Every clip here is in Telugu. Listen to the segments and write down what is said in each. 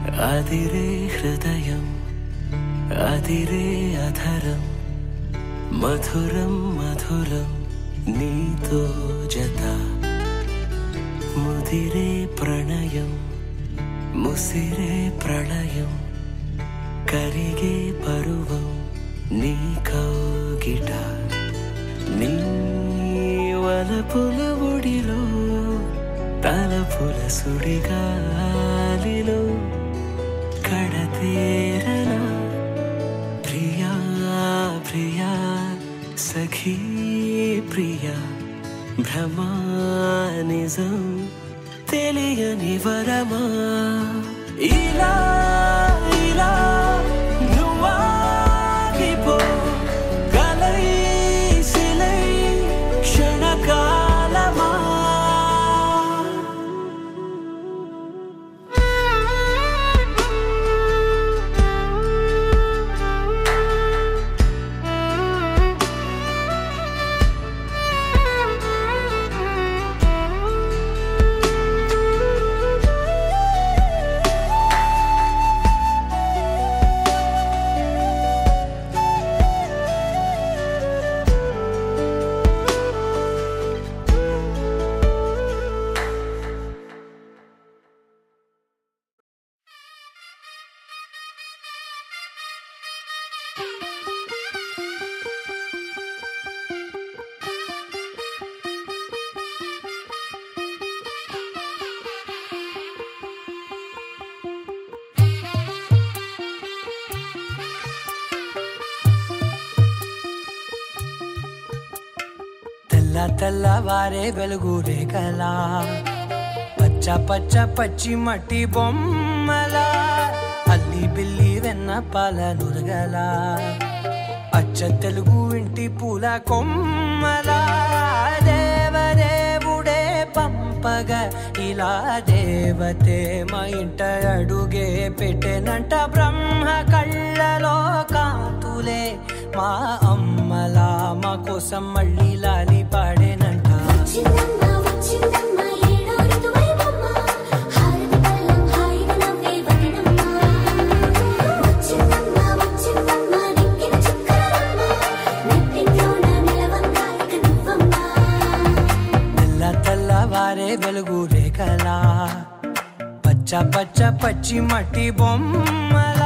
అదిరే హృదయం అదిరే అధరం మధురం మధురం నీతో జత ముదిరే ప్రణయం ముసిరే ప్రళయం కరిగే పరువం నీ కౌగిట నీ వలపుల ఒడిలో తలపుల సుడిగాలిలో కడతేరనా ప్రియా ప్రియా సఖీ ప్రియా భ్రమా నిజం తెలియని వరమా ఇలా ఇలా నువ్వాగిపో గలై సిలై క్షణకాలమా తెల్లవారే వెలుగు రేఖలా పచ్చ పచ్చ పచ్చి మట్టి బొమ్మలా అల్లి బిల్లి వెన్న పాల నురగలా అచ్చ తెలుగు ఇంటి పూల కొమ్మలా దేవదేవుడే పంపగ ఇలా దేవతే మా ఇంట అడుగే పెట్టెనంట బ్రహ్మ కళ్ళలో కాంతులే మా అమ్మలా మా కోసం మళ్ళీ లాలి పాడేనంట తెల్లవారే వెలుగు రేఖలా పచ్చ పచ్చ పచ్చి మట్టి బొమ్మలా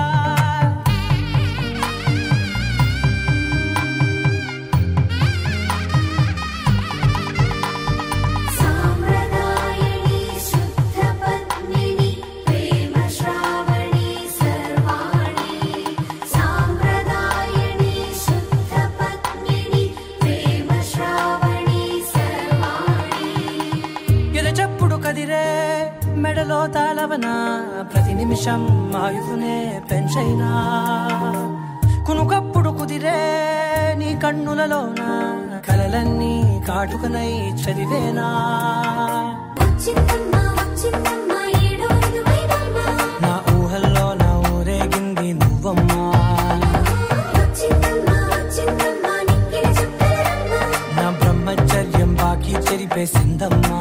మెడలో తాళవన ప్రతి నిమిషం ఆయుధునే పెంచైనా కునుకప్పుడు కుదిరే నీ కన్నులలోన కలలన్నీ కాటుకనై చదివేనా నా ఊహల్లో నా ఊరేగింది నువ్వమ్మా నా బ్రహ్మచర్యం బాకీ చెరిపేసిందమ్మా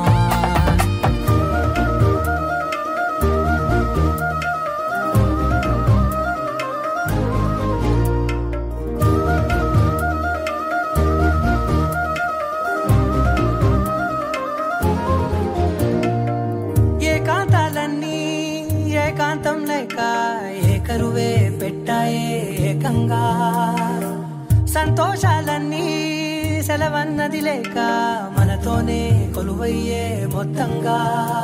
ఏకాంతం లేక ఏకరువే పెట్టాయే ఏకంగా సంతోషాలన్నీ సెలవన్నది లేక మనతోనే కొలువయ్యే మొత్తంగా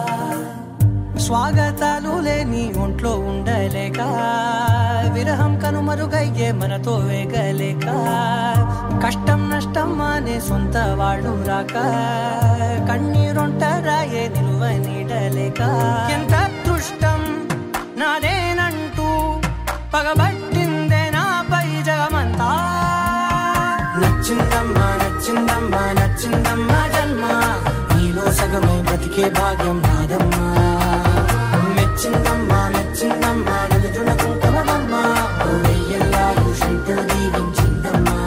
స్వాగతాలు లేని ఒంట్లో ఉండలేక విరహం కనుమరుగయ్యే మనతో వేగలేక కష్టం నష్టం అనే సొంత వాడు రాక కన్నీరొంటరాయే నిలువ నీడలేక ఎంత అదృష్టం నాదేనంటూ పగబట్టిందే నాపై జగమంతా నచ్చిందమ్మా నచ్చిందమ్మా నచ్చిందమ్మా జన్మ నీలో సగమై బ్రతికే భాగ్యం నాదమ్మా మెచ్చిందమ్మా మెచ్చిందమ్మా నలుదున కుంకుమమ్మా వెయ్యల్లాలు శంకరు దీవించిందమ్మా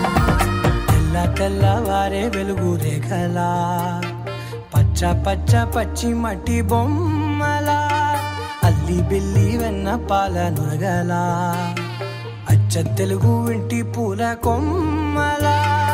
తెల్లవారే వెలుగు రేఖలా పచ్చ పచ్చ పచ్చి మట్టి బొమ్మలా అల్లి బిల్లి వెన్న పాల నురగలా అచ్చ తెలుగు ఇంటి పూల కొమ్మలా